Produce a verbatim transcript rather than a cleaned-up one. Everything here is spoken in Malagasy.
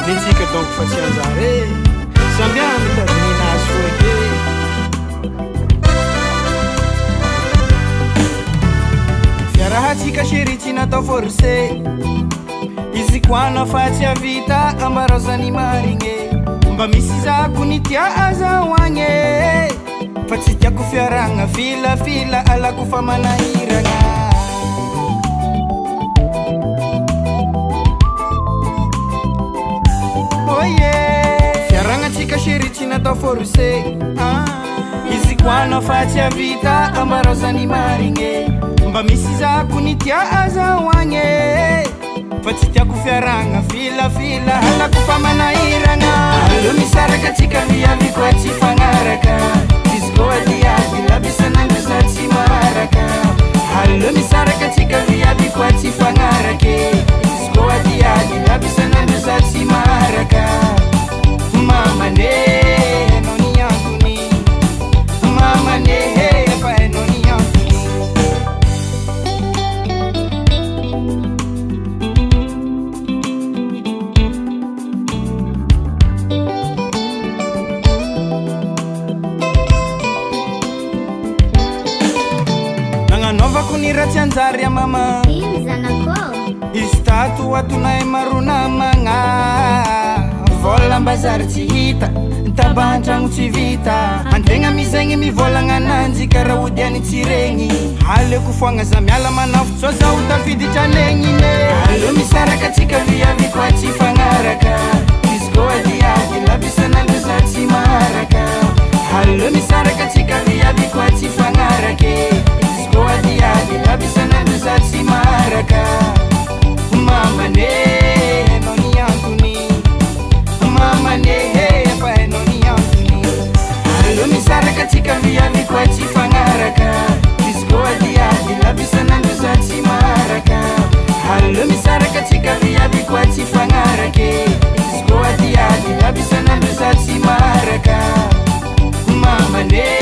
Nitsika donc fa tsy anjare samby amby mitadiny azy foake fiarahatsika chéri tsy natao forcé izy koana fa tsy avita ambarazany marigny mba misy zako ny tia azahoagny fa tsy tiako fiaragna filafila alako fa manahiragna oh yeah fiaragna tsika chéri tsy natao forcé ah. izy koana fa tsy avita ambarazany marigny mba misy zako ny tia azahoagny fa tsy tiako fiaragna filafila alako fa manahiragna allo misaraka tsika viavy koa tsy fagnaraka izy koa diady labisanandro za tsy maraka allo misaraka tsika viavy koa tsy fagnarake izy koa diady labisanandro za tsy maraka mamane no ni antony mamane fa no ni antony nagnanaovako ny ratsy anjary a mama ino zanako izy tato atonay maro namagna volam-bazary tsy hita taban-tragno tsy vita antegna mizegny mivolagna ananjy karaha odiany tsy regny aleko foagna za miala manafo tso zaho tafiditra legnine allo misaraka tsika viavy koa tsy fagnaraka izy koa diady labisanandro za tsy maraka allo misaraka tsika viavy koa tsy fagnarake izy koa diady labisanandro za tsy maraka mamane no ni antony mamane fa no ni antony allo misaraka tsika viavy koa tsy fagnaraka izy koa diady labisanandro za tsy maraka allo misaraka tsika viavy koa tsy fagnarake izy koa diady labisanandro za tsy maraka mamane